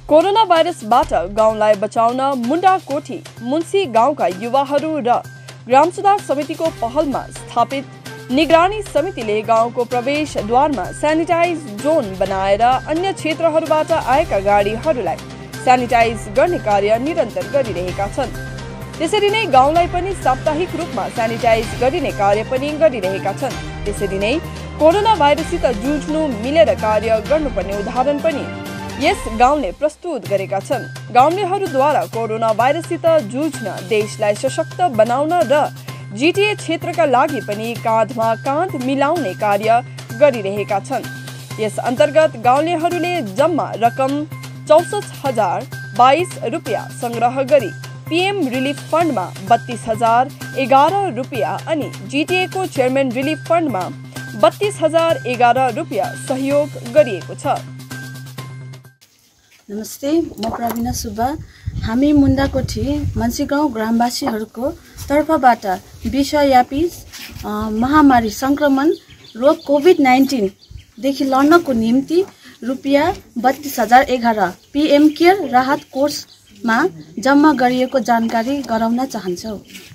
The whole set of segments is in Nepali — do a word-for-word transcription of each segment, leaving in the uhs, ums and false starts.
कोरोना भाइरसबाट गाउँलाई बचाउन मुण्डाकोठी मुन्सी गाउँका युवाहरू र ग्राम सुधार समितिको पहलमा स्थापित निगरानी समितिले गाउँको प्रवेशद्वारमा सेनिटाइज जोन बनाएर अन्य क्षेत्रहरूबाट आएका गाडीहरूलाई सेनिटाइज गर्ने कार्य निरन्तर गरिरहेका छन्। त्यसरी नै गाउँलाई पनि साप्ताहिक रूपमा सेनिटाइज गरिने कार्य पनि गरिरहेका छन्। त्यसरी नै कोरोना भाइरससित जुझ्नु मिलेर कार्य गर्नुपर्ने उदाहरण पनि यस गाउँले प्रस्तुत गरेका छन्। गाउँलेहरूद्वारा कोरोना भाइरससित जुझ्न देशलाई सशक्त बनाउन र जीटीए क्षेत्रका लागि पनि काँधमा काँध मिलाउने कार्य गरिरहेका छन्। यस अन्तर्गत गाउँलेहरूले जम्मा रकम चौसठ हजार बाइस रुपियाँ संग्रह गरी पीएम रिलिफ फन्डमा बत्तीस हजार एघार रुपियाँ अनि जीटीए को चेयरमैन रिलिफ फन्डमा बत्तीस हजार एघार रुपियाँ सहयोग गरिएको छ। नमस्ते, म प्रवीणा सुब्बा। हामी मुण्डाकोठी मुन्सी गाउँ ग्रामवासीहरूको तर्फबाट विश्वव्यापी महामारी संक्रमण रोग कोभिड नाइन्टीन देखि लड्नको निम्ति रुपियाँ बत्तीस हजार एघार पीएम केयर राहत कोषमा जम्मा गरिएको जानकारी गराउन चाहन्छौँ।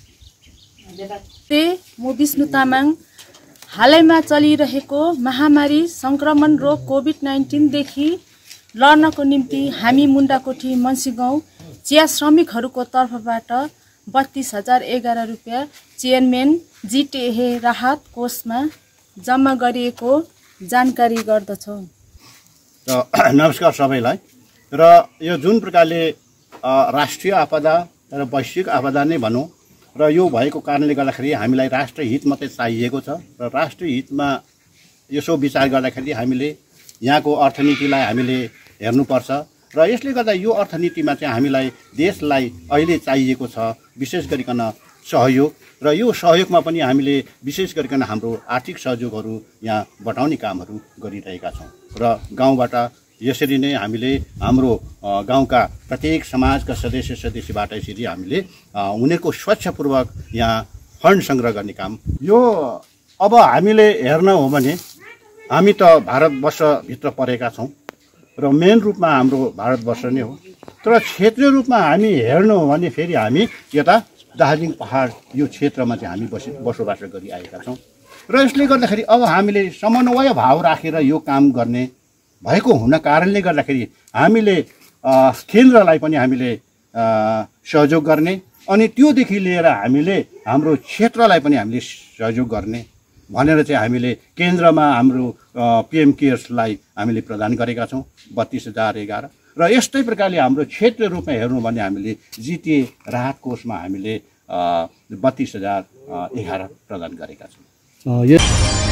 म विष्णु तामाङ। हालैमा चलिरहेको महामारी संक्रमण रोग कोभिड नाइन्टीनदेखि लड्नको निम्ति हामी मुण्डाकोठी मुन्सी गाउँ चिया श्रमिकहरूको तर्फबाट बत्तीस हजार एघार रुपियाँ चेयरम्यान जीटीए राहत कोषमा जम्मा गरिएको जानकारी गर्दछौँ। नमस्कार सबैलाई। र यो जुन प्रकारले राष्ट्रिय आपदा र वैश्विक आपदा नै भनौँ र यो भएको कारणले गर्दाखेरि हामीलाई राष्ट्रिय हित मात्रै चाहिएको छ र राष्ट्रिय हितमा यसो विचार गर्दाखेरि हामीले यहाँको अर्थनीतिलाई हामीले हेर्नुपर्छ र यसले गर्दा यो अर्थनीतिमा चाहिँ हामीलाई देशलाई अहिले चाहिएको छ विशेष गरिकन सहयोग र यो सहयोगमा पनि हामीले विशेष गरिकन हाम्रो आर्थिक सहयोगहरू यहाँ बढाउने कामहरू गरिरहेका छौँ र गाउँबाट यसरी नै हामीले हाम्रो गाउँका प्रत्येक समाजका सदस्य सदस्यबाट यसरी हामीले उनीहरूको स्वच्छपूर्वक यहाँ फन्ड सङ्ग्रह गर्ने काम यो अब हामीले हेर्न हो भने हामी त भारतवर्षभित्र परेका छौँ र मेन रूपमा हाम्रो भारतवर्ष नै हो। तर क्षेत्रीय रूपमा हामी हेर्नु हो भने फेरि हामी यता दार्जिलिङ पहाड यो क्षेत्रमा चाहिँ हामी बसी बसोबास गरिआएका छौँ र यसले गर्दाखेरि अब हामीले समन्वय भाव राखेर यो काम गर्ने भएको हुन कारणले गर्दाखेरि हामीले केन्द्रलाई पनि हामीले सहयोग गर्ने अनि त्योदेखि लिएर हामीले हाम्रो क्षेत्रलाई पनि हामीले सहयोग गर्ने भनेर चाहिँ हामीले केन्द्रमा हाम्रो पीएम केयर्सलाई हामीले प्रदान गरेका छौँ बत्तीस हजार एघार र यस्तै प्रकारले हाम्रो क्षेत्रीय रूपमा हेर्नु भने हामीले जीटीए राहत कोषमा हामीले बत्तीस हजार एघार प्रदान गरेका छौँ।